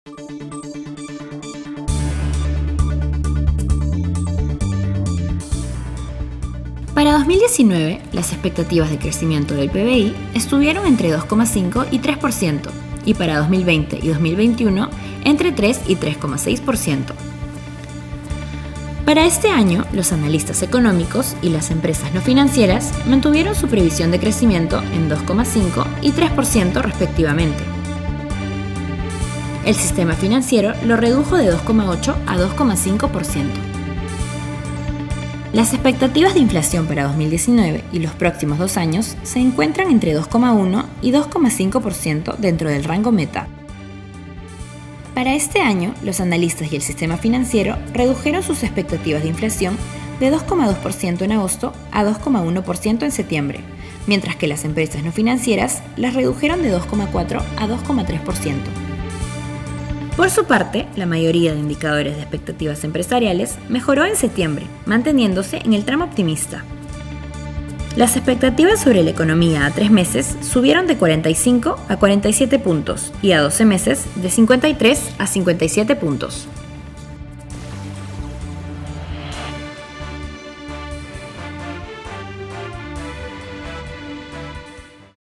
Para 2019, las expectativas de crecimiento del PBI estuvieron entre 2,5 y 3%, y para 2020 y 2021 entre 3 y 3,6%. Para este año, los analistas económicos y las empresas no financieras mantuvieron su previsión de crecimiento en 2,5 y 3% respectivamente. El sistema financiero lo redujo de 2,8 a 2,5%. Las expectativas de inflación para 2019 y los próximos 2 años se encuentran entre 2,1 y 2,5% dentro del rango meta. Para este año, los analistas y el sistema financiero redujeron sus expectativas de inflación de 2,2% en agosto a 2,1% en septiembre, mientras que las empresas no financieras las redujeron de 2,4 a 2,3%. Por su parte, la mayoría de indicadores de expectativas empresariales mejoró en septiembre, manteniéndose en el tramo optimista. Las expectativas sobre la economía a 3 meses subieron de 45 a 47 puntos y a 12 meses de 53 a 57 puntos.